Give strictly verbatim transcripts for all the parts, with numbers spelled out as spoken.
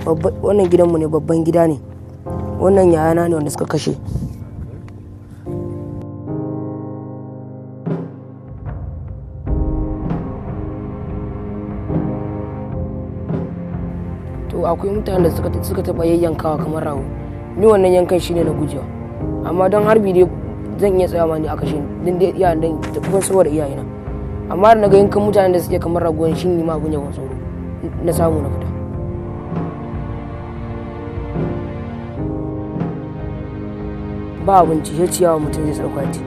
wannan gidanmu ne, babban gida ne. Wannan yayana ne wanda suka kashe. To akwai mutanen da suka suka taba yayyankawa kamar rago. Ni wannan yankan shine na gujewa. Amma don harbi dai zan iya tsayawa ne a kashe ni. Din dai iyayen dan tafin saboda iyayena. Amma da naga yankan mutanen da suke kamar rago shi ne ma abun yawan tsoro. Na samu na fita. Ba abinci ya ciyawa mutum zai sauka ci.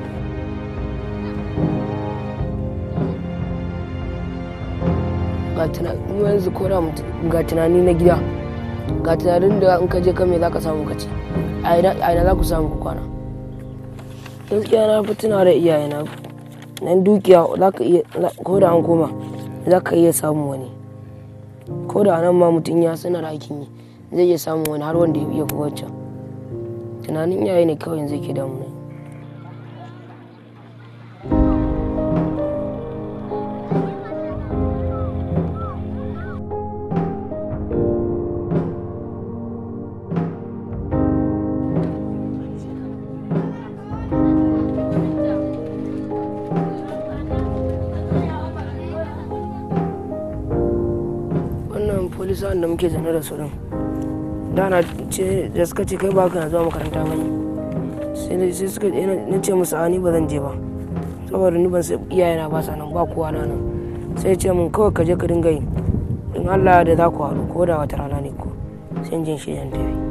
Ga tunani yanzu ko da mutum ga tunani na gida, ga tunanin da in ka je kame za ka samu ka ci, a ina za ku samu ku kwana. Gaskiya na fi tuna da iyayena. Nan dukiya za ka iya, ko da an koma za ka iya samun wani, ko da nan ma mutum ya sanar aikin yi zai iya samun wani har wanda ya iya fi wancan. Tunanin iyaye ne kawai zai ke damu. Wannan polisawan da muke zane da su din, da na ce da suka ce kai ba ka zuwa makaranta ba ne, sai suka na ce musu a ni ba zan je ba saboda ni ban sai iyayena ba sa nan, ba kowa na nan. Sai ce mun kawai ka je ka dinga yi, in Allah da za ku haɗu ko da wata rana ne ko sai jin shi yan tafi.